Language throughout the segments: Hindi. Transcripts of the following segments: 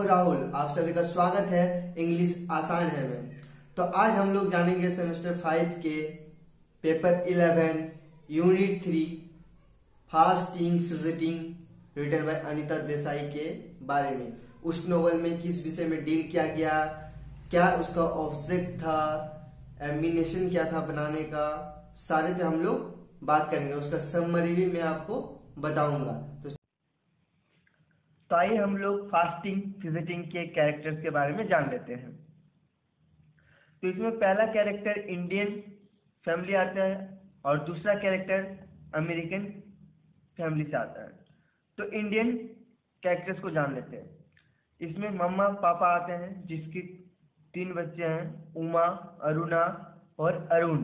राहुल, आप सभी का स्वागत है इंग्लिश आसान है में। तो आज हम लोग जानेंगे सेमेस्टर 5 के paper 11 unit 3 fasting feasting written by Anita Desai के बारे में। उस नोवेल में किस विषय में डील किया गया, क्या उसका ऑब्जेक्ट था, एम्बिनेशन क्या था बनाने का, सारे पे हम लोग बात करेंगे। उसका समरी भी मैं आपको बताऊंगा। तो आइए हम लोग फास्टिंग विजिटिंग के कैरेक्टर्स के बारे में जान लेते हैं। तो इसमें पहला कैरेक्टर इंडियन फैमिली आता है और दूसरा कैरेक्टर अमेरिकन फैमिली से आता है। तो इंडियन कैरेक्टर्स को जान लेते हैं। इसमें मम्मा पापा आते हैं जिसके 3 बच्चे हैं, उमा, अरुणा और अरुण।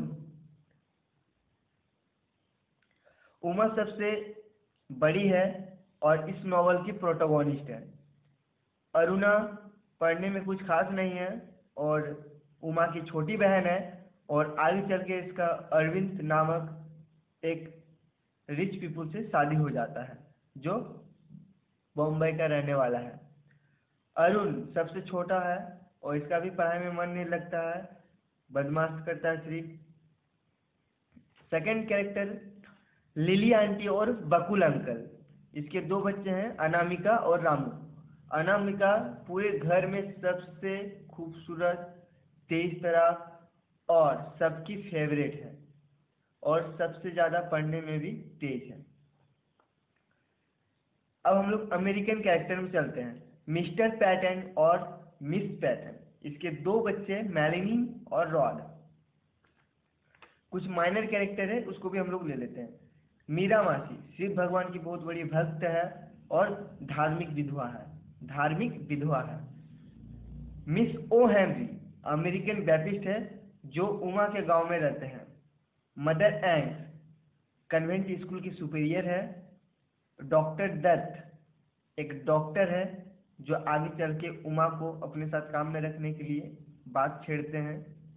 उमा सबसे बड़ी है और इस नॉवल की प्रोटोगोनिस्ट है। अरुणा पढ़ने में कुछ खास नहीं है और उमा की छोटी बहन है, और आगे चल के इसका अरविंद नामक एक रिच पीपल से शादी हो जाता है जो बॉम्बे का रहने वाला है। अरुण सबसे छोटा है और इसका भी पढ़ाई में मन नहीं लगता है, बदमाश करता है सिर्फ। सेकंड कैरेक्टर लिली आंटी और बकुल अंकल। इसके 2 बच्चे हैं, अनामिका और रामू। अनामिका पूरे घर में सबसे खूबसूरत, तेज तर्रार और सबकी फेवरेट है और सबसे ज्यादा पढ़ने में भी तेज है। अब हम लोग अमेरिकन कैरेक्टर में चलते हैं। मिस्टर पैटर्न और मिस पैटर्न। इसके 2 बच्चे, मैलिनी और रॉड। कुछ माइनर कैरेक्टर है, उसको भी हम लोग ले लेते हैं। मीरा मासी शिव भगवान की बहुत बड़ी भक्त है और धार्मिक विधवा है। Miss O Henry American Baptist है जो उमा के गांव में रहते हैं। मदर एंग्स कन्वेंट स्कूल की सुपीरियर है। डॉक्टर दत्त एक डॉक्टर है जो आगे चल के उमा को अपने साथ काम में रखने के लिए बात छेड़ते हैं।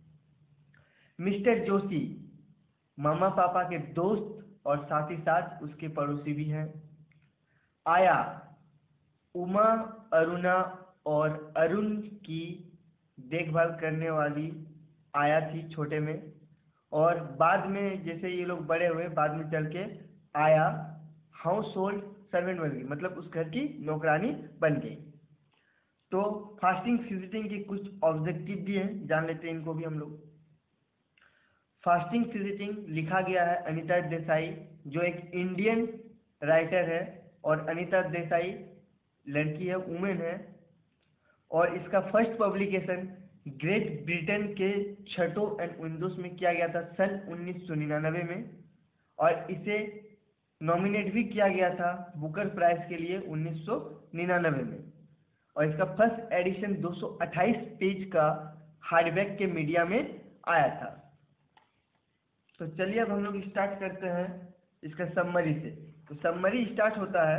मिस्टर जोशी मामा पापा के दोस्त और साथ ही साथ उसके पड़ोसी भी हैं। आया उमा, अरुणा और अरुण की देखभाल करने वाली आया थी छोटे में, और बाद में जैसे ये लोग बड़े हुए, बाद में चल के आया हाउस होल्ड सर्वेंट बन गई, मतलब उस घर की नौकरानी बन गई। तो फास्टिंग विजिटिंग की कुछ ऑब्जेक्टिव भी हैं, जान लेते हैं इनको भी हम लोग। फास्टिंग विजिटिंग लिखा गया है अनीता देसाई जो एक इंडियन राइटर है, और अनीता देसाई लड़की है, वुमेन है, और इसका फर्स्ट पब्लिकेशन ग्रेट ब्रिटेन के छठो एंड विंडोज में किया गया था सन 1999 में, और इसे नॉमिनेट भी किया गया था बुकर प्राइज के लिए 1999 में, और इसका फर्स्ट एडिशन 228 पेज का हार्डबैक के मीडिया में आया था। तो चलिए अब हम लोग स्टार्ट करते हैं इसका समरी से। तो समरी स्टार्ट होता है,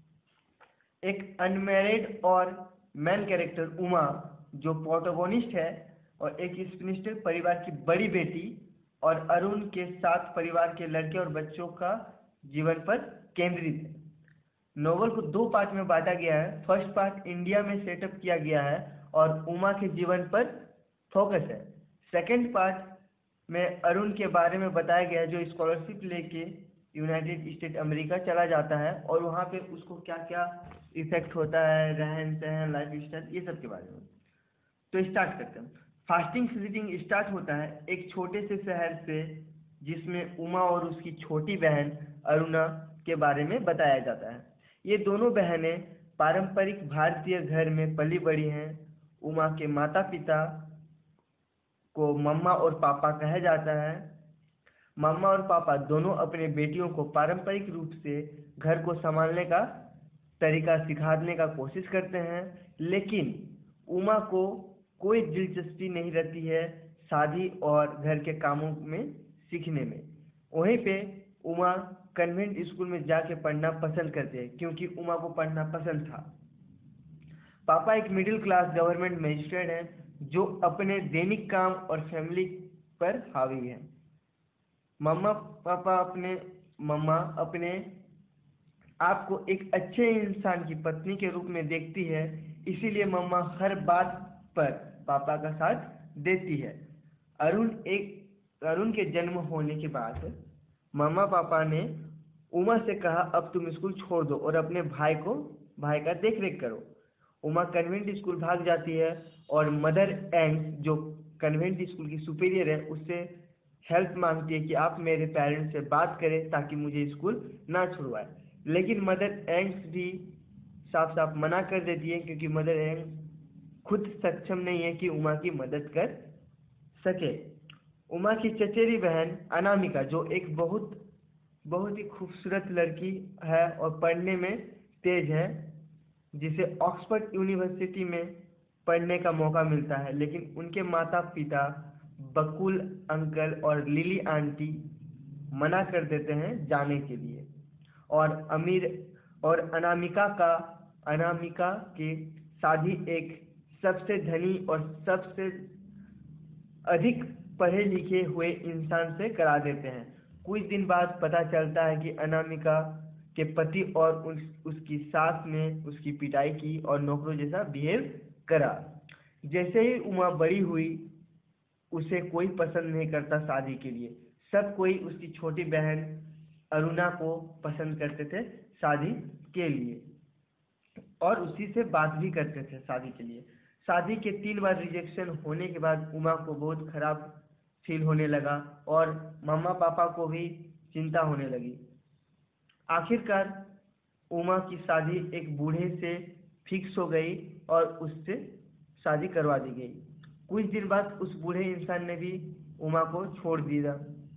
एक अनमैरिड और मैन कैरेक्टर उमा जो प्रोटोगोनिस्ट है और एक स्पिनिस्टर परिवार की बड़ी बेटी, और अरुण के साथ परिवार के लड़के और बच्चों का जीवन पर केंद्रित है। नोवेल को 2 पार्ट में बांटा गया है। फर्स्ट पार्ट इंडिया में सेटअप किया गया है और उमा के जीवन पर फोकस है। सेकेंड पार्ट में अरुण के बारे में बताया गया है जो स्कॉलरशिप लेके यूनाइटेड स्टेट अमेरिका चला जाता है, और वहाँ पे उसको क्या क्या इफेक्ट होता है, रहन सहन, लाइफ स्टाइल, ये सब के बारे में। तो स्टार्ट करते हैं। फास्टिंग विजिटिंग स्टार्ट होता है एक छोटे से शहर से जिसमें उमा और उसकी छोटी बहन अरुणा के बारे में बताया जाता है। ये दोनों बहनें पारंपरिक भारतीय घर में पली बड़ी हैं। उमा के माता पिता को मम्मा और पापा कहा जाता है। मम्मा और पापा दोनों अपने बेटियों को पारंपरिक रूप से घर को संभालने का तरीका सिखाने का कोशिश करते हैं, लेकिन उमा को कोई दिलचस्पी नहीं रहती है शादी और घर के कामों में सीखने में। वहीं पे उमा कन्वेंट स्कूल में जाके पढ़ना पसंद करते हैं क्योंकि उमा को पढ़ना पसंद था। पापा एक मिडिल क्लास गवर्नमेंट मजिस्ट्रेट है जो अपने दैनिक काम और फैमिली पर हावी है। मम्मा अपने आप को एक अच्छे इंसान की पत्नी के रूप में देखती है, इसीलिए मम्मा हर बात पर पापा का साथ देती है। अरुण के जन्म होने के बाद मम्मा पापा ने उमा से कहा अब तुम स्कूल छोड़ दो और अपने भाई का देख रेख करो। उमा कन्वेंट स्कूल भाग जाती है और मदर एंग्स जो कन्वेंट स्कूल की सुपीरियर है उससे हेल्प मांगती है कि आप मेरे पेरेंट्स से बात करें ताकि मुझे स्कूल ना छुड़वाए। लेकिन मदर एंग्स भी साफ साफ मना कर देती है क्योंकि मदर एंग्स खुद सक्षम नहीं है कि उमा की मदद कर सके। उमा की चचेरी बहन अनामिका जो एक बहुत ही खूबसूरत लड़की है और पढ़ने में तेज है, जिसे ऑक्सफोर्ड यूनिवर्सिटी में पढ़ने का मौका मिलता है, लेकिन उनके माता पिता बकुल अंकल और लिली आंटी मना कर देते हैं जाने के लिए। और अनामिका की शादी एक सबसे धनी और सबसे अधिक पढ़े लिखे हुए इंसान से करा देते हैं। कुछ दिन बाद पता चलता है कि अनामिका के पति और उसकी सास ने उसकी पिटाई की और नौकरों जैसा बिहेव करा। जैसे ही उमा बड़ी हुई उसे कोई पसंद नहीं करता शादी के लिए। सब कोई उसकी छोटी बहन अरुणा को पसंद करते थे शादी के लिए और उसी से बात भी करते थे शादी के लिए। शादी के 3 बार रिजेक्शन होने के बाद उमा को बहुत खराब फील होने लगा और मम्मा पापा को भी चिंता होने लगी। आखिरकार उमा की शादी एक बूढ़े से फिक्स हो गई और उससे शादी करवा दी गई। कुछ दिन बाद उस बूढ़े इंसान ने भी उमा को छोड़ दिया।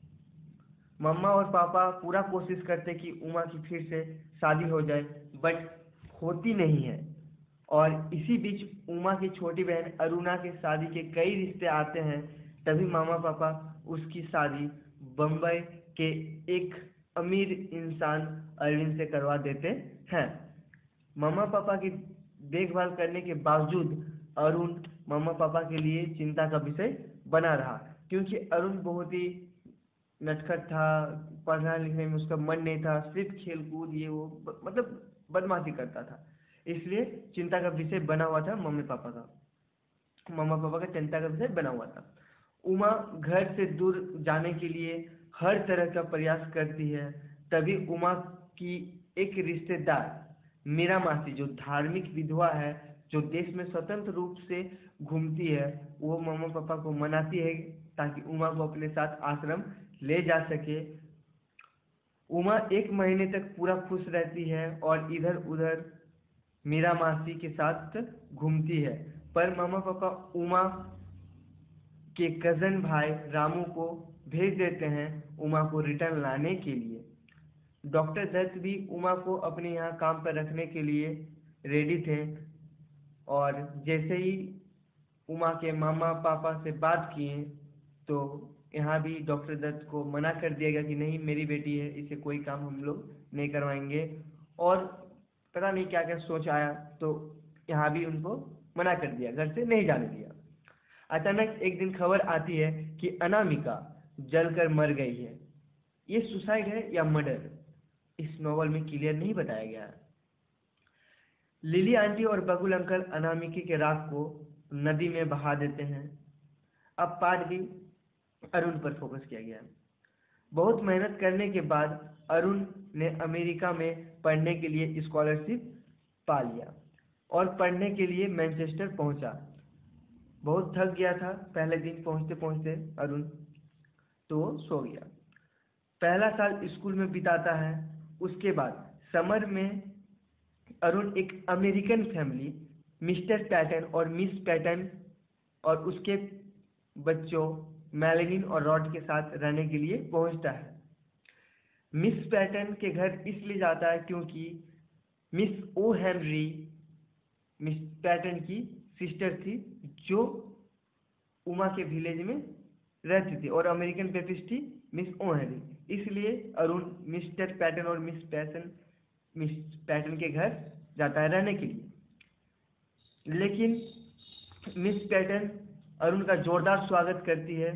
मम्मा और पापा पूरा कोशिश करते कि उमा की फिर से शादी हो जाए, बट होती नहीं है। और इसी बीच उमा की छोटी बहन अरुणा के शादी के कई रिश्ते आते हैं। तभी मामा पापा उसकी शादी बम्बई के एक अमीर इंसान अरविंद से करवा देते हैं। मामा पापा की देखभाल करने के बावजूद अरुण मामा पापा के लिए चिंता का विषय बना रहा, क्योंकि अरुण बहुत ही नटखट था, पढ़ना लिखने में उसका मन नहीं था, सिर्फ खेल कूद ये वो मतलब बदमाशी करता था। इसलिए चिंता का विषय बना हुआ था मामा पापा का चिंता का विषय बना हुआ था। उमा घर से दूर जाने के लिए हर तरह का प्रयास करती है। तभी उमा की एक रिश्तेदार मीरा मासी जो धार्मिक विधवा है, जो देश में स्वतंत्र रूप से घूमती है, वो मामा पापा को मनाती है ताकि उमा को अपने साथ आश्रम ले जा सके। उमा 1 महीने तक पूरा खुश रहती है और इधर उधर मीरा मासी के साथ घूमती है। पर मामा पापा उमा के कजन भाई रामू को भेज देते हैं उमा को रिटर्न लाने के लिए। डॉक्टर दत्त भी उमा को अपने यहाँ काम पर रखने के लिए रेडी थे और जैसे ही उमा के मामा पापा से बात किए तो यहाँ भी डॉक्टर दत्त को मना कर दिया गया कि नहीं, मेरी बेटी है, इसे कोई काम हम लोग नहीं करवाएंगे। और पता नहीं क्या क्या सोच आया तो यहाँ भी उनको मना कर दिया, घर से नहीं जाने दिया। अचानक एक दिन खबर आती है कि अनामिका जलकर मर गई है। ये सुसाइड है या मर्डर, इस नॉवल में क्लियर नहीं बताया गया। लिली आंटी और बकुल अंकल अनामिका के राख को नदी में बहा देते हैं। अब पार्ट भी अरुण पर फोकस किया गया है। बहुत मेहनत करने के बाद अरुण ने अमेरिका में पढ़ने के लिए स्कॉलरशिप पा लिया और पढ़ने के लिए मैनचेस्टर पहुंचा। बहुत थक गया था पहले दिन पहुंचते पहुंचते अरुण, तो सो गया। पहला साल स्कूल में बिताता है। उसके बाद समर में अरुण एक अमेरिकन फैमिली मिस्टर पैटर्न और मिस पैटर्न और उसके बच्चों मैलिन और रॉड के साथ रहने के लिए पहुंचता है। मिस पैटर्न के घर इसलिए जाता है क्योंकि miss O Henry miss Patton की सिस्टर थी जो उमा के विलेज में रहती थी और अमेरिकन पेपिस्ट थी मिस ओ हेनरी। इसलिए अरुण मिस्टर पैटर्न और मिस पैटर्न के घर जाता है रहने के लिए। लेकिन मिस पैटर्न अरुण का जोरदार स्वागत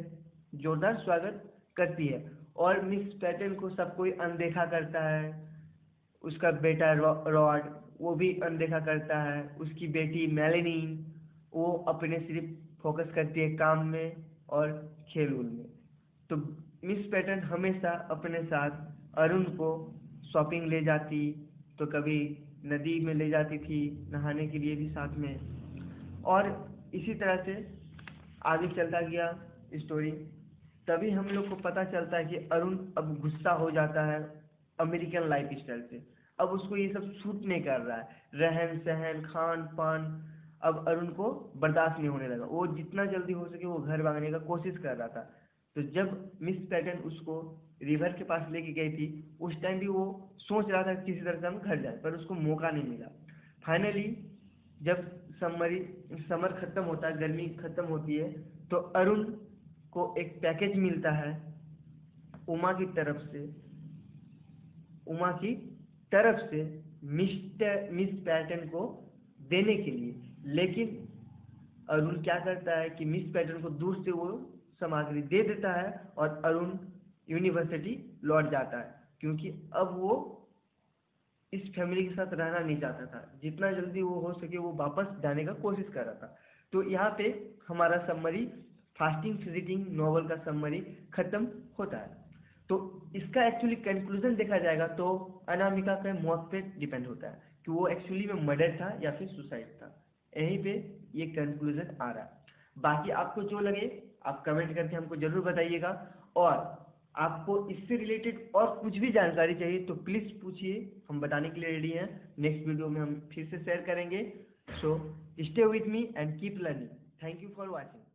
करती है और मिस पैटर्न को सब कोई अनदेखा करता है। उसका बेटा रॉड वो भी अनदेखा करता है। उसकी बेटी मेलेनी, वो अपने सिर्फ फोकस करती है काम में और खेल उल में। तो मिस पैटर्न हमेशा अपने साथ अरुण को शॉपिंग ले जाती, तो कभी नदी में ले जाती थी नहाने के लिए भी साथ में, और इसी तरह से आगे चलता गया स्टोरी। तभी हम लोग को पता चलता है कि अरुण अब गुस्सा हो जाता है अमेरिकन लाइफ स्टाइल से। अब उसको ये सब सूट नहीं कर रहा है, रहन सहन खान पान अब अरुण को बर्दाश्त नहीं होने लगा। वो जितना जल्दी हो सके वो घर भागने का कोशिश कर रहा था। तो जब मिस पैटर्न उसको रिवर के पास लेके गई थी, उस टाइम भी वो सोच रहा था किसी तरह से हम घर जाए, पर उसको मौका नहीं मिला। फाइनली जब समर खत्म होता है, गर्मी खत्म होती है, तो अरुण को एक पैकेज मिलता है उमा की तरफ से, उमा की तरफ से मिस पैटर्न को देने के लिए। लेकिन अरुण क्या करता है कि मिस पैटर्न को दूर से वो सामग्री दे देता है और अरुण यूनिवर्सिटी लौट जाता है, क्योंकि अब वो इस फैमिली के साथ रहना नहीं चाहता था। जितना जल्दी वो हो सके वो वापस जाने का कोशिश कर रहा था। तो यहाँ पे हमारा समरी, फास्टिंग फिजिटिंग नॉवल का समरी खत्म होता है। तो इसका एक्चुअली कंक्लूजन देखा जाएगा तो अनामिका के मौत पे डिपेंड होता है कि वो एक्चुअली में मर्डर था या फिर सुसाइड था। यहीं पे ये कंक्लूजन आ रहा है। बाकी आपको जो लगे आप कमेंट करके हमको जरूर बताइएगा, और आपको इससे रिलेटेड और कुछ भी जानकारी चाहिए तो प्लीज़ पूछिए, हम बताने के लिए रेडी हैं। नेक्स्ट वीडियो में हम फिर से शेयर करेंगे। So stay with me and keep learning. Thank you for watching.